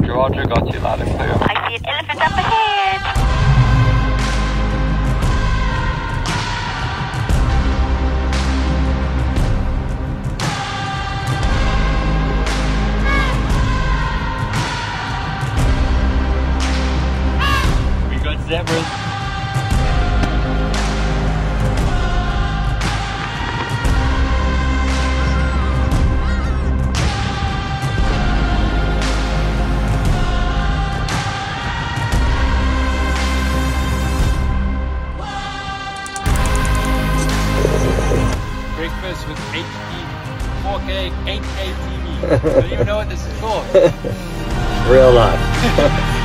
Roger, got you loud and clear. I see an elephant up ahead. We got zebras. Breakfast with HD 4K 8K TV. I don't even know what this is for. Real life.